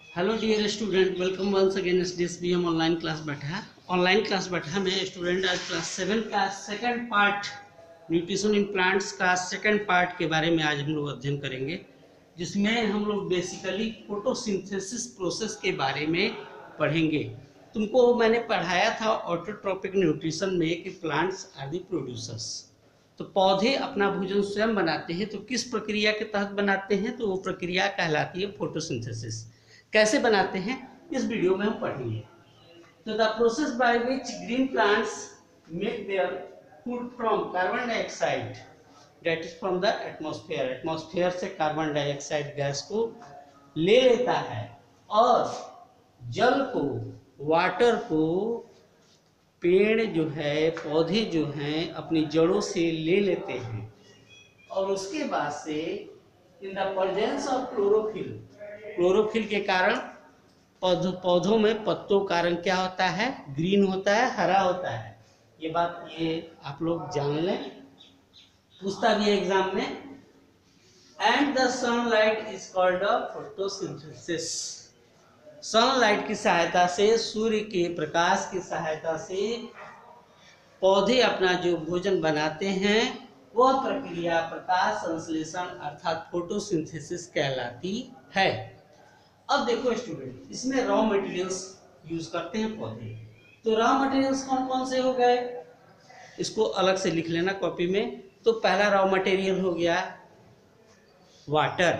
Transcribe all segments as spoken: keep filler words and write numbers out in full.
Hello dear student, welcome once again S D S B M online class बैठा online class बैठा में student आज class seven का second part nutrition in plants का second part के बारे में आज हम लोग अध्ययन करेंगे, जिसमें हम लोग बेसिकली फोटोसिंथेसिस प्रोसेस के बारे में पढ़ेंगे। तुमको मैंने पढ़ाया था ऑटोट्रॉपिक न्यूट्रिशन में कि प्लांट्स आर दी प्रोड्यूसर्स। तो पौधे अपना भोजन स्वयं बनाते हैं, तो किस प्रक्रिया के तहत बनाते हैं? तो वो प्रक्रिया कहलाती है फोटोसिंथेसिस। कैसे बनाते हैं इस वीडियो में हम पढ़ेंगे। तो the process by which green plants make their food from carbon dioxide that is from the atmosphere. Atmosphere से कार्बन डाइऑक्साइड गैस को ले लेता है और जल को, वाटर को पेड़ जो है, पौधे जो हैं अपनी जड़ों से ले लेते हैं और उसके बाद से in the presence of chlorophyll, chlorophyll के कारण पौधों पौधों में पत्तों का रंग क्या होता है? ग्रीन होता है, हरा होता है। ये बात ये आप लोग जान लें, पूछता भी है एग्जाम में। And the sunlight is called a photosynthesis. Sunlight की सहायता से, सूर्य के प्रकाश की सहायता से पौधे अपना जो भोजन बनाते हैं वह प्रक्रिया प्रकाश संश्लेषण अर्थात फोटोसिंथेसिस कहलाती है। अब देखो स्टूडेंट, इसमें रॉ मटेरियल्स यूज करते हैं पौधे। तो रॉ मटेरियल्स कौन कौन से हो गए, इसको अलग से लिख लेना कॉपी में। तो पहला रॉ मटेरियल हो गया वाटर,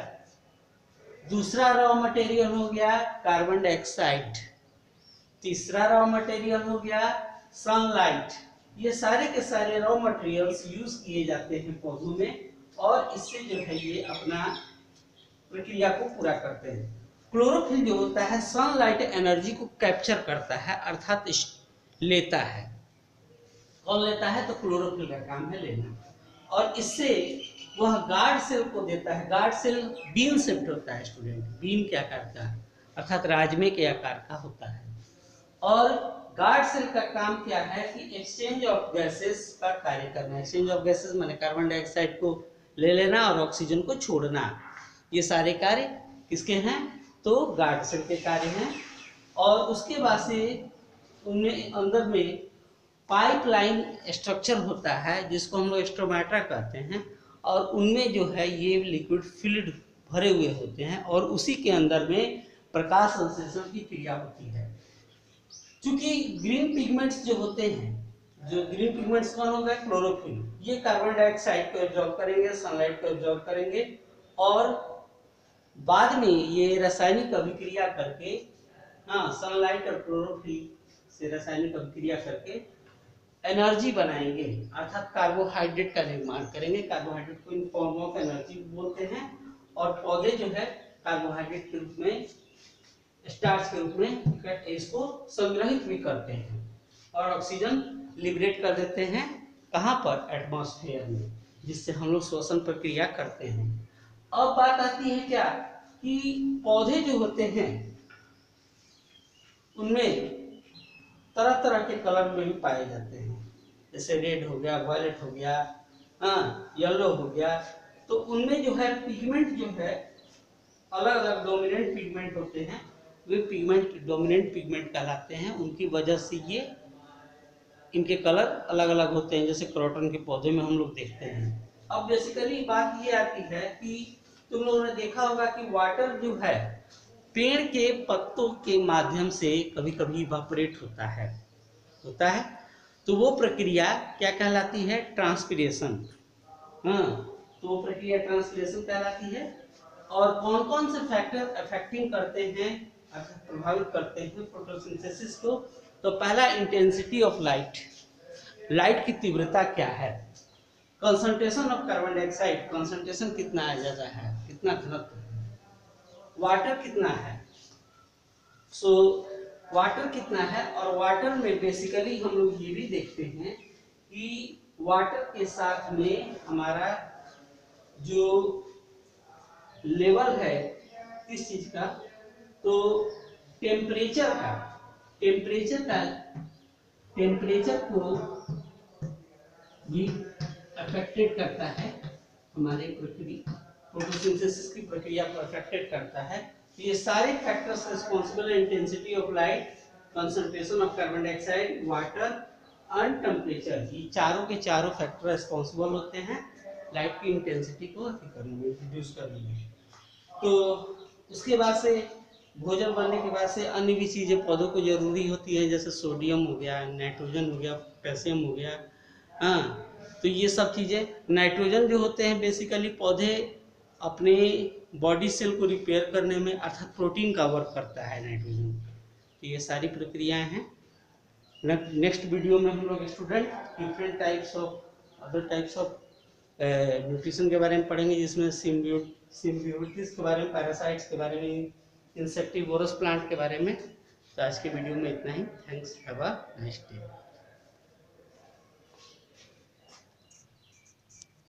दूसरा रॉ मटेरियल हो गया कार्बन डाइऑक्साइड, तीसरा रॉ मटेरियल हो गया सनलाइट। ये सारे के सारे रॉ मटेरियल्स यूज किए जाते हैं पौधों में और इससे जो है ये अपना प्रक्रिया को पूरा करते हैं। क्लोरोफिल जो होता है सनलाइट एनर्जी को कैप्चर करता है अर्थात लेता है। कौन लेता है? तो क्लोरोफिल का काम है लेना, और इससे वह गार्ड सेल को देता है। गार्ड सेल बीन शेप्ड होता है स्टूडेंट। बीन क्या करता है? अर्थात राजमे के आकार का होता है। और गार्ड सेल का काम क्या है कि एक्सचेंज ऑफ गैसेस का कार्य करना। एक्सचेंज ऑफ गैसेस माने कार्बन डाइऑक्साइड को ले लेना और ऑक्सीजन को छोड़ना। ये सारे कार्य किसके हैं? तो गार्ड सेल के कार्य हैं। और उसके बाद से उनमें अंदर में पाइपलाइन स्ट्रक्चर होता है जिसको हम लोग स्टोमेटा कहते हैं, और उनमें जो है ये लिक्विड फिल्ड भरे हुए होते हैं और उसी के अंदर में प्रकाश संश्लेषण की क्रिया होती है। क्योंकि ग्रीन पिगमेंट्स जो होते हैं, जो ग्रीन पिगमेंट्स कौन हो गए? क्लोरोफिल। ये कार्बन डाइऑक्साइड को एब्जॉर्ब करेंगे, सनलाइट को एब्जॉर्ब करेंगे और बाद में ये रासायनिक अभिक्रिया करके, हाँ, सनलाइट और क्लोरोफिल से रासायनिक अभिक्रिया करके एनर्जी बनाएंगे अर्थात कार्बोहाइड्रेट का निर्माण करेंगे। कार्बोहाइड्रेट को इन फॉर्म ऑफ एनर्जी बोलते हैं और पौधे जो है कार्बोहाइड्रेट के रूप में, स्टार्च के रूप में इसको संग्रहित भी करते हैं और ऑक्सीजन लिबरेट कर देते हैं। कहाँ पर? एटमॉस्फेयर में, जिससे हम लोग श्वसन प्रक्रिया करते हैं। अब बात आती है क्या कि पौधे जो होते हैं उनमें तरह तरह के कलर में भी पाए जाते हैं, जैसे रेड हो गया, वायलेट हो गया, हाँ, येलो हो गया। तो उनमें जो है पिगमेंट जो है अलग अलग डोमिनेंट पिगमेंट होते हैं, वे पिगमेंट डोमिनेंट पिगमेंट कहलाते हैं। उनकी वजह से ये इनके कलर अलग अलग होते हैं, जैसे क्रॉटन के पौधे में हम लोग देखते हैं। अब बेसिकली बात ये आती है कि तुम लोगों ने देखा होगा कि वाटर जो है पेड़ के पत्तों के माध्यम से कभी कभी इवापोरेट होता है होता है तो वो प्रक्रिया क्या कहलाती है? ट्रांसपिरेशन। हाँ, तो वो प्रक्रिया ट्रांसपिरेशन कहलाती है। और कौन कौन से फैक्टर अफेक्टिंग करते हैं, प्रभावित करते हैं फोटोसिंथेसिस को? तो पहला इंटेंसिटी ऑफ लाइट। लाइट की तीव्रता क्या है? Concentration of carbon dioxide, concentration कितना ज्यादा है, कितना घनत्व है? वाटर कितना है? सो so, वाटर कितना है? और वाटर में बेसिकली हम लोग ये भी देखते हैं कि वाटर के साथ में हमारा जो लेवल है किस चीज का? तो टेम्परेचर का टेम्परेचर का टेम्परेचर को भी अफेक्टेड करता है। हमारे प्रक्रिया फोटोसिंथेसिस की प्रक्रिया को अफेक्टेड करता है। ये सारे फैक्टर्स रिस्पॉन्सिबल है intensity of light, concentration of carbon dioxide, water and temperature. ये चारों के चारों फैक्टर रिस्पॉन्सिबल होते हैं लाइट की इंटेंसिटी को अति करने में, रिड्यूस करने में। तो उसके बाद से भोजन बनने के बाद से अन्य भी चीज़ें पौधों को जरूरी होती है, जैसे सोडियम हो गया, नाइट्रोजन हो गया, पोटेशियम हो गया। हाँ, तो ये सब चीज़ें, नाइट्रोजन जो होते हैं बेसिकली पौधे अपने बॉडी सेल को रिपेयर करने में, अर्थात प्रोटीन का वर्क करता है नाइट्रोजन। तो ये सारी प्रक्रियाएं हैं। नेक्स्ट वीडियो में हम लोग student different types of other types of nutrition के बारे में पढ़ेंगे, जिसमें सिम्बियोट सिम्बियोटिक्स के बारे में, पैरासाइट्स के बारे में, इंसेक्टिवोरस प्लांट के बारे में। तो आज के वीडियो में इतना ही। Thanks, have a nice day.